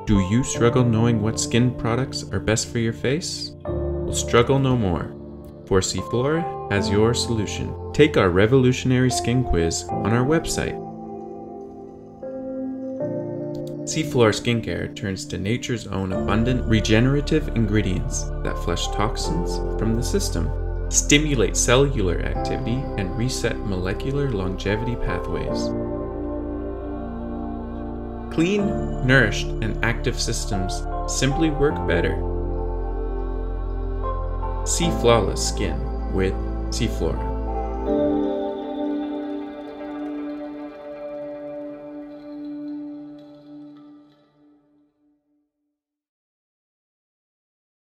Do you struggle knowing what skin products are best for your face? Well, struggle no more, for Seaflora has your solution. Take our revolutionary skin quiz on our website. Seaflora skincare turns to nature's own abundant regenerative ingredients that flush toxins from the system, stimulate cellular activity, and reset molecular longevity pathways. Clean, nourished, and active systems simply work better. See flawless skin with Seaflora.